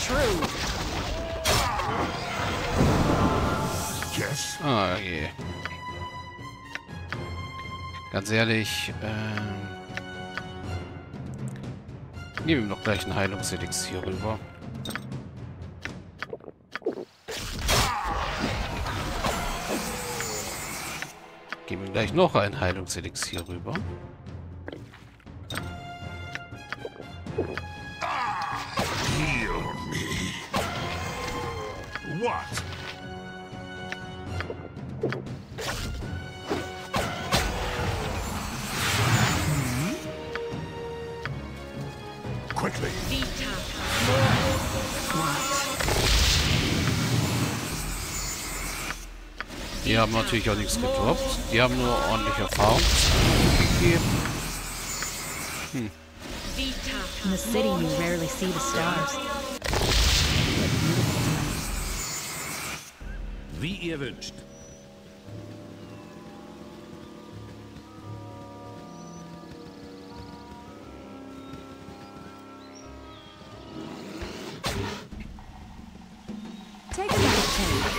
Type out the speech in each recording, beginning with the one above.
true. Yes. Ah, je. Ganz ehrlich, nehmen wir doch gleich ein Heilungselixier rüber. Geben wir gleich noch ein Heilungselixier rüber. Heal me. What? Quickly. Vita. Die haben natürlich auch nichts gedroppt. Die haben nur ordentlich Erfahrung gegeben. Vita. In the city, you rarely see the stars. Wie ihr wünscht. Take another take.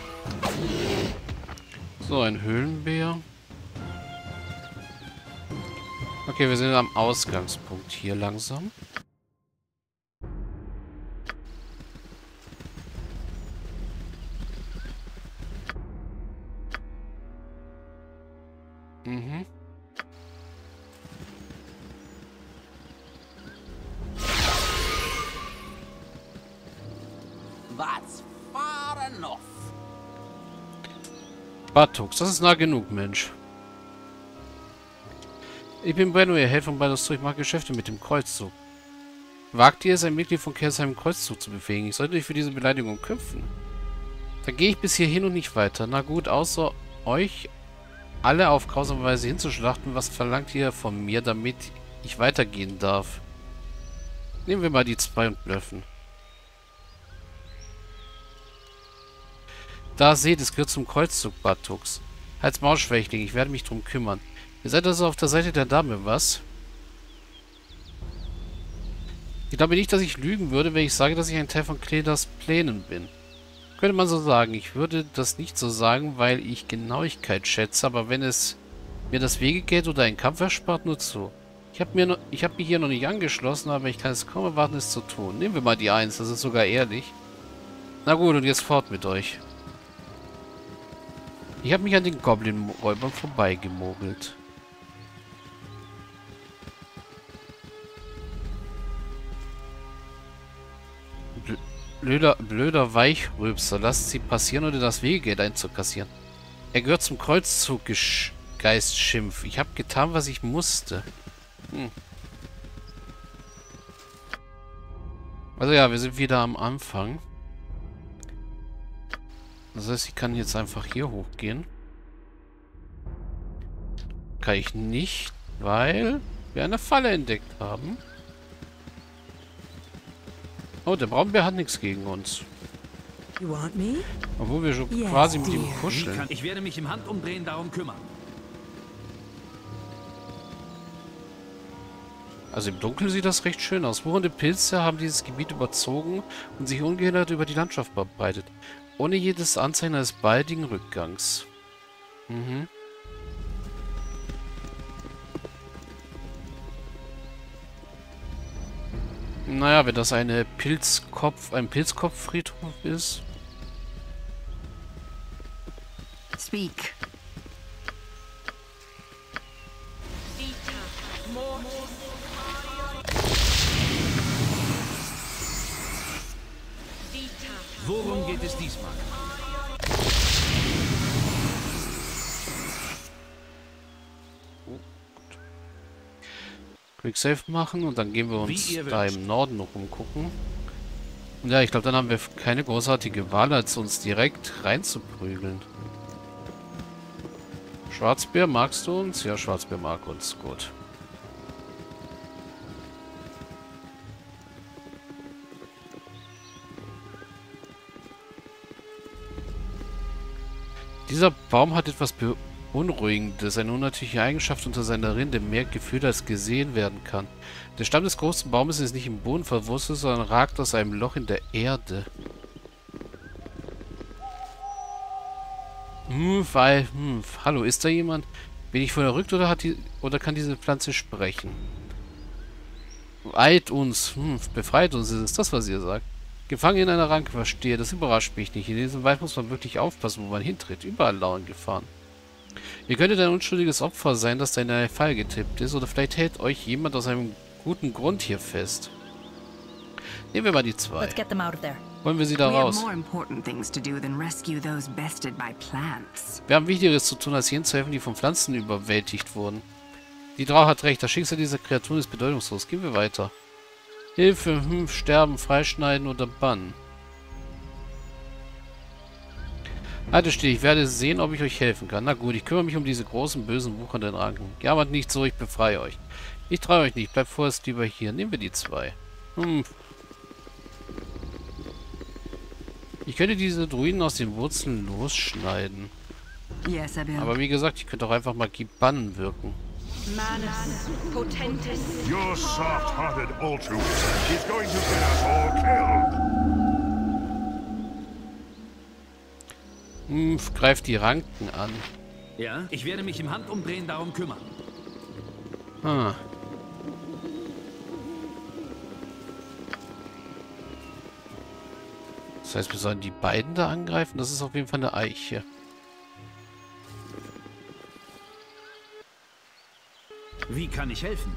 So, ein Höhlenbär. Okay, wir sind am Ausgangspunkt hier langsam. Mhm. That's far enough. Bartux, das ist nah genug, Mensch. Ich bin Brenno, Ihr Helfer von Baldur's. Ich mache Geschäfte mit dem Kreuzzug. Wagt ihr es, ein Mitglied von Kersheim im Kreuzzug zu befähigen? Ich sollte euch für diese Beleidigung kämpfen. Da gehe ich bis hierhin und nicht weiter. Na gut, außer euch alle auf grausame Weise hinzuschlachten, was verlangt ihr von mir, damit ich weitergehen darf? Nehmen wir mal die 2 und blöffen. Da seht, es gehört zum Kreuzzug, Bartux. Halt's Maul, Schwächling, ich werde mich drum kümmern. Ihr seid also auf der Seite der Dame, was? Ich glaube nicht, dass ich lügen würde, wenn ich sage, dass ich ein Teil von Kledas Plänen bin. Könnte man so sagen. Ich würde das nicht so sagen, weil ich Genauigkeit schätze, aber wenn es mir das Wegegeht oder einen Kampf erspart, nur zu. Ich habe mich hier noch nicht angeschlossen, aber ich kann es kaum erwarten, es zu tun. Nehmen wir mal die 1, das ist sogar ehrlich. Na gut, und jetzt fort mit euch. Ich habe mich an den Goblin-Räubern vorbeigemogelt. Blöder Weichrülpser. Lasst sie passieren, oder das Wegegeld einzukassieren. Er gehört zum Kreuzzug, Geistschimpf. Ich habe getan, was ich musste. Also ja, wir sind wieder am Anfang. Das heißt, ich kann jetzt einfach hier hochgehen. Kann ich nicht, weil wir eine Falle entdeckt haben. Oh, der Braunbär hat nichts gegen uns. You want me? Obwohl wir schon Yes, quasi mit ihm dear. kuscheln. Ich werde mich im Handumdrehen darum kümmern. Also im Dunkeln sieht das recht schön aus. Wuchernde Pilze haben dieses Gebiet überzogen und sich ungehindert über die Landschaft verbreitet. Ohne jedes Anzeichen eines baldigen Rückgangs. Mhm. Naja, wenn das ein Pilzkopffriedhof ist. Speak. Vita. More. Vita. Worum geht es diesmal? Quick Save machen und dann gehen wir uns Wie ihr da wünscht. im Norden noch umgucken. Und ja, ich glaube, dann haben wir keine großartige Wahl, als uns direkt reinzuprügeln. Schwarzbär, magst du uns? Ja, Schwarzbär mag uns. Gut. Dieser Baum hat etwas Beunruhigendes, eine unnatürliche Eigenschaft unter seiner Rinde, mehr gefühlt als gesehen werden kann. Der Stamm des großen Baumes ist nicht im Boden verwurzelt, sondern ragt aus einem Loch in der Erde. Hallo, ist da jemand? Bin ich verrückt oder kann diese Pflanze sprechen? Eilt uns, befreit uns, ist das, was ihr sagt? Gefangen in einer Ranke, verstehe, das überrascht mich nicht. In diesem Wald muss man wirklich aufpassen, wo man hintritt. Überall lauern Gefahren. Ihr könntet ein unschuldiges Opfer sein, das da in eine Falle getippt ist, oder vielleicht hält euch jemand aus einem guten Grund hier fest. Nehmen wir mal die 2. Let's get them out of there. Holen wir sie da We have raus. more important things to do than rescue those bested by plants. Wir haben Wichtigeres zu tun, als jenen zu helfen, die von Pflanzen überwältigt wurden. Die Drau hat recht, das Schicksal dieser Kreaturen ist bedeutungslos. Gehen wir weiter. Hilfe, sterben, freischneiden oder bannen. Halte still, ich werde sehen, ob ich euch helfen kann. Na gut, ich kümmere mich um diese großen, bösen, wuchernden Ranken. Jammert nicht so, ich befreie euch. Ich traue euch nicht, bleibt vorerst lieber hier. Nehmen wir die 2. Ich könnte diese Druiden aus den Wurzeln losschneiden. Yes, Abil. Aber wie gesagt, ich könnte auch einfach Magie bannen wirken. Manus potentis. Your soft-hearted Ultru is going to get us all killed. Greift die Ranken an. Ja? Ich werde mich im Handumdrehen darum kümmern. Das heißt, wir sollen die beiden da angreifen? Das ist auf jeden Fall eine Eiche. Wie kann ich helfen?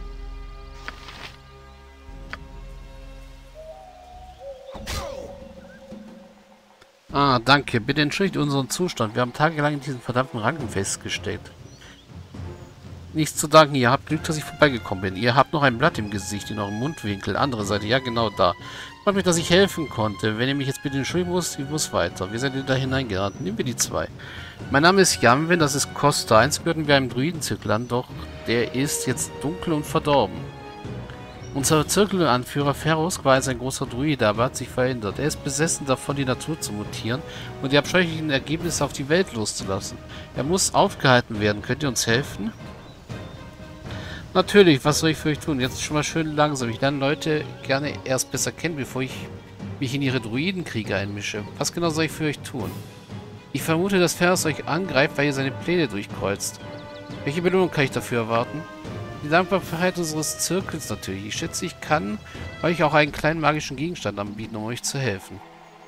Danke. Bitte entschuldigt unseren Zustand. Wir haben tagelang in diesen verdammten Ranken festgesteckt. Nichts zu danken. Ihr habt Glück, dass ich vorbeigekommen bin. Ihr habt noch ein Blatt im Gesicht, in eurem Mundwinkel. Andere Seite. Ja, genau da. Freut mich, dass ich helfen konnte. Wenn ihr mich jetzt bitte entschuldigen müsst, ich muss weiter. Wir sind da hineingeraten. Nehmen wir die 2. Mein Name ist Jamwin, das ist Costa. Einst gehörten wir einem Druidenzirkel an, doch der ist jetzt dunkel und verdorben. Unser Zirkelanführer Ferus war einst ein großer Druide, aber hat sich verändert. Er ist besessen davon, die Natur zu mutieren und die abscheulichen Ergebnisse auf die Welt loszulassen. Er muss aufgehalten werden. Könnt ihr uns helfen? Natürlich, was soll ich für euch tun? Jetzt schon mal schön langsam. Ich lerne Leute gerne erst besser kennen, bevor ich mich in ihre Druidenkriege einmische. Was genau soll ich für euch tun? Ich vermute, dass Ferus euch angreift, weil ihr seine Pläne durchkreuzt. Welche Belohnung kann ich dafür erwarten? Die Dankbarkeit unseres Zirkels natürlich. Ich schätze, ich kann euch auch einen kleinen magischen Gegenstand anbieten, um euch zu helfen.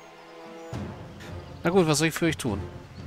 Na gut, was soll ich für euch tun?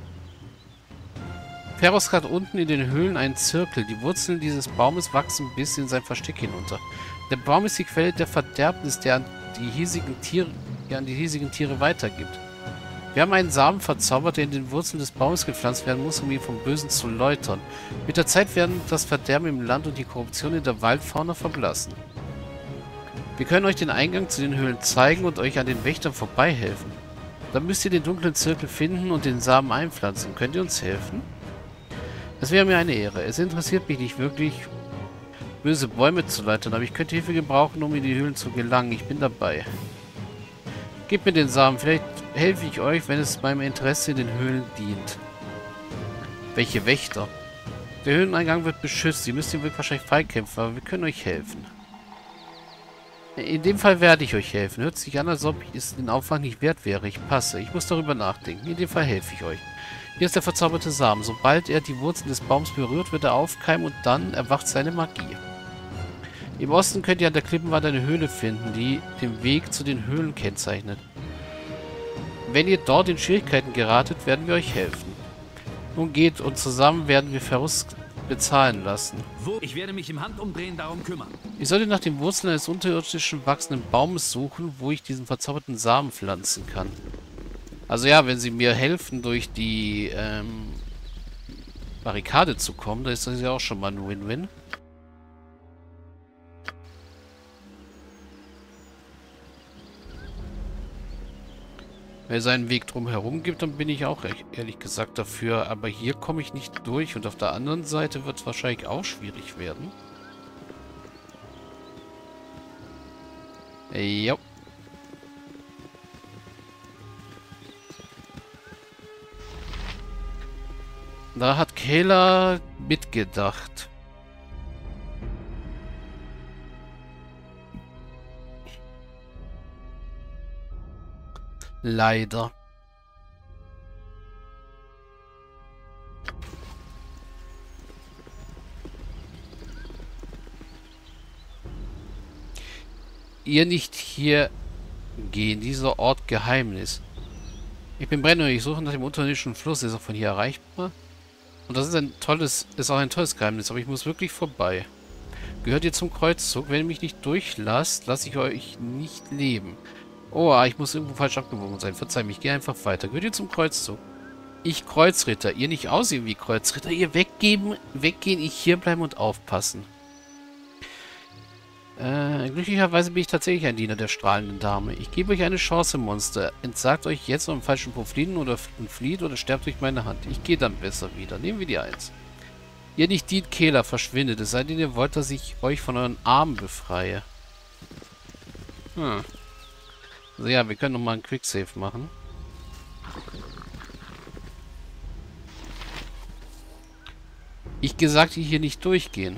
Ferus hat unten in den Höhlen einen Zirkel. Die Wurzeln dieses Baumes wachsen bis in sein Versteck hinunter. Der Baum ist die Quelle der Verderbnis, der an die hiesigen Tiere weitergibt. Wir haben einen Samen verzaubert, der in den Wurzeln des Baumes gepflanzt werden muss, um ihn vom Bösen zu läutern. Mit der Zeit werden das Verderben im Land und die Korruption in der Waldfauna verblassen. Wir können euch den Eingang zu den Höhlen zeigen und euch an den Wächtern vorbeihelfen. Dann müsst ihr den dunklen Zirkel finden und den Samen einpflanzen. Könnt ihr uns helfen? Es wäre mir eine Ehre. Es interessiert mich nicht wirklich, böse Bäume zu läutern, aber ich könnte Hilfe gebrauchen, um in die Höhlen zu gelangen. Ich bin dabei. Gebt mir den Samen, vielleicht helfe ich euch, wenn es meinem Interesse in den Höhlen dient. Welche Wächter? Der Höhleneingang wird beschützt, ihr müsst ihn wahrscheinlich freikämpfen, aber wir können euch helfen. In dem Fall werde ich euch helfen. Hört sich an, als ob es den Aufwand nicht wert wäre. Ich passe, ich muss darüber nachdenken. In dem Fall helfe ich euch. Hier ist der verzauberte Samen. Sobald er die Wurzeln des Baums berührt, wird er aufkeimen und dann erwacht seine Magie. Im Osten könnt ihr an der Klippenwand eine Höhle finden, die den Weg zu den Höhlen kennzeichnet. Wenn ihr dort in Schwierigkeiten geratet, werden wir euch helfen. Nun geht und zusammen werden wir Ferus bezahlen lassen. Ich werde mich im Handumdrehen darum kümmern. Ich sollte nach den Wurzeln eines unterirdischen wachsenden Baumes suchen, wo ich diesen verzauberten Samen pflanzen kann. Also ja, wenn sie mir helfen, durch die Barrikade zu kommen, dann ist das ja auch schon mal ein Win-Win. Wenn es einen Weg drumherum gibt, dann bin ich auch ehrlich gesagt dafür. Aber hier komme ich nicht durch und auf der anderen Seite wird es wahrscheinlich auch schwierig werden. Jo. Da hat Kayla mitgedacht. Leider. Ihr nicht hier gehen, dieser Ort Geheimnis. Ich bin Brenner, ich suche nach dem unterirdischen Fluss, ist er von hier erreichbar? Und das ist auch ein tolles Geheimnis, aber ich muss wirklich vorbei. Gehört ihr zum Kreuzzug? Wenn ihr mich nicht durchlasst, lasse ich euch nicht leben. Oh, ich muss irgendwo falsch abgebogen sein. Verzeih mich, ich gehe einfach weiter. Gehört ihr zum Kreuzzug? Ich Kreuzritter. Ihr nicht aussehen wie Kreuzritter. Ihr weggehen, ich hierbleiben und aufpassen. Glücklicherweise bin ich tatsächlich ein Diener der strahlenden Dame. Ich gebe euch eine Chance, Monster. Entsagt euch jetzt um falschen Profiten oder flieht oder sterbt durch meine Hand. Ich gehe dann besser wieder. Nehmen wir die 1. Ihr nicht dient Kayla, verschwindet. Es sei denn, ihr wollt, dass ich euch von euren Armen befreie. Also ja, wir können nochmal einen Quicksave machen. Ich gesagt, hier nicht durchgehen.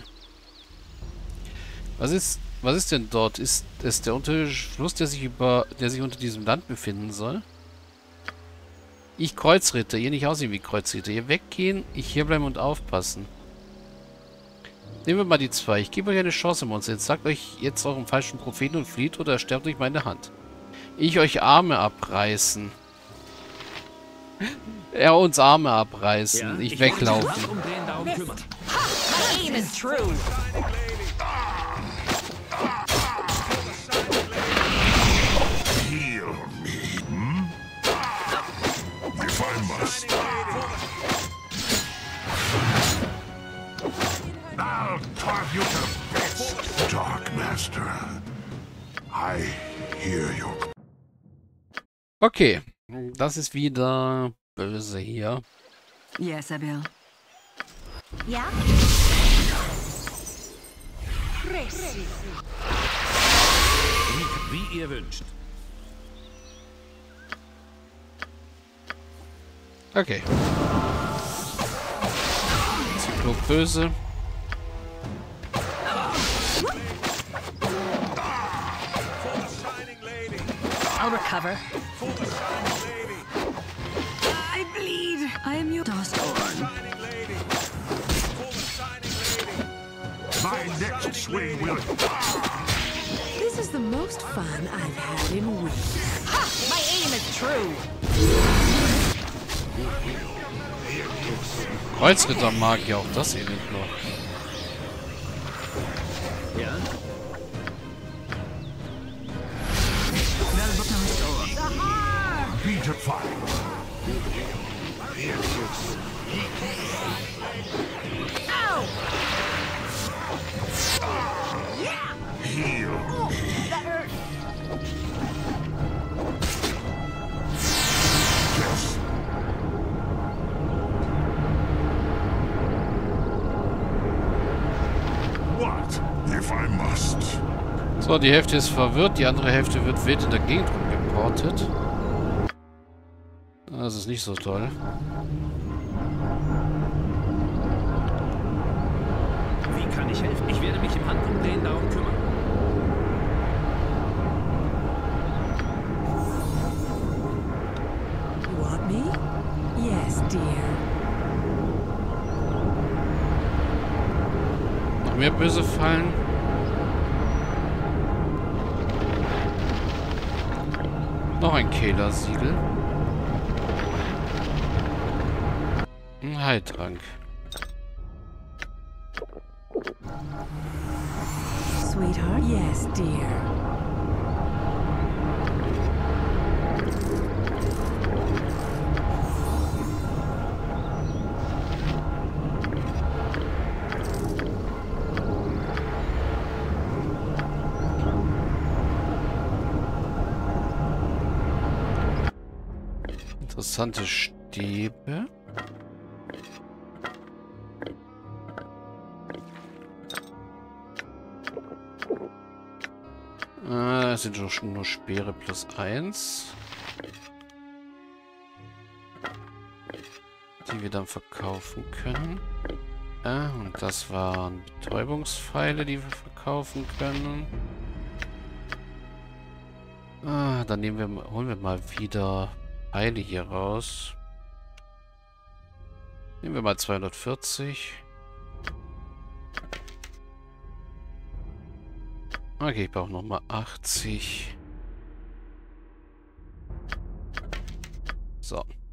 Was ist denn dort? Ist es der unterirdische Fluss, der sich unter diesem Land befinden soll? Ich Kreuzritter, ihr nicht aussehen wie Kreuzritter. Ihr weggehen, ich hierbleiben und aufpassen. Nehmen wir mal die 2. Ich gebe euch eine Chance, Monster. Jetzt sagt euch jetzt euren falschen Propheten und flieht oder sterbt durch meine Hand. Ich euch Arme abreißen. Er uns Arme abreißen. Ich weglaufen. Umdrehen, darum kümmern. My aim is true. Heal me, hmm? If I must. I'll carve you to bits, Dark Master. I hear you. Okay. Das ist wieder böse hier. Yes, Abil. Ja? Wie ihr wünscht. Okay. Zyklop böse. I'll recover. I bleed. I am your Dustborn. My next swing will. This is the most fun I've had in weeks. My aim is true. Kreuzritter mag ja auch das Event noch. Ja? Beat of fire. Ow! Heal. That hurt. Yes. What if I must? So, die Hälfte ist verwirrt, die andere Hälfte wird wild in der Gegend rumgeportet. Das ist nicht so toll. Wie kann ich helfen? Ich werde mich im Handumdrehen darum kümmern. You want me? Yes, dear. Noch mehr böse Fallen. Noch ein Kehler-Siegel. Ein Heiltrank. Sweetheart? Yes, dear. Interessante Stäbe. Es sind schon nur Speere plus 1. die wir dann verkaufen können. Und das waren Betäubungspfeile, die wir verkaufen können. Dann holen wir mal wieder Pfeile hier raus. Nehmen wir mal 240. Okay, ich brauche nochmal 80. So.